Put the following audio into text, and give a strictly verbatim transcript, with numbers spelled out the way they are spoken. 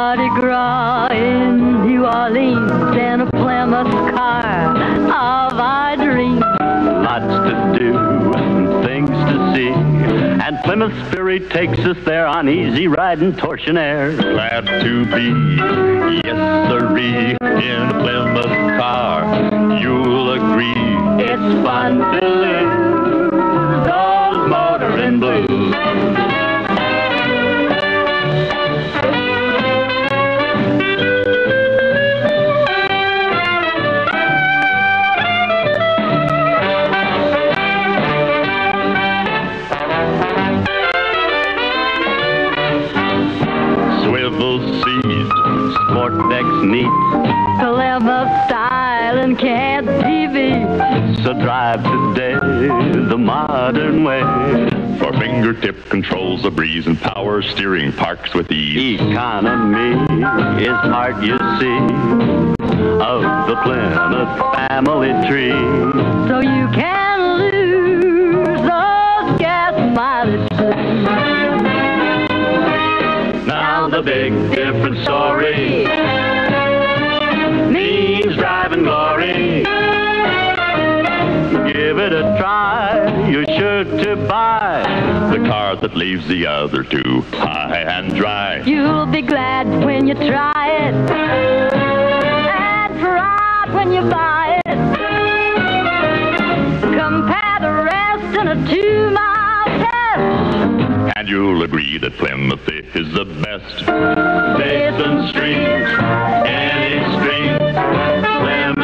Mardi Gras in New Orleans in a Plymouth car of our dreams. Lots to do, things to see, and Plymouth Spirit takes us there on easy riding torsionaire. Glad to be, yes sirree, in a Plymouth car. You'll agree It's fun to lose those motoring blues. swivel seats, Sport decks neat, Plymouth style and can't T V. so drive today the modern way. for fingertip controls, a breeze and power steering, parks with ease. Economy is part, you see, of the Plymouth family tree. So you can lose those gas mileage blues. Now the big difference story means driving glory. Give it a try, you're sure to buy The car that leaves the other two high and dry. You'll be glad when you try it, and proud when you buy it. Compare the rest in a two-mile test. And you'll agree that Plymouth is the best. Basin Street, any street, Plymouth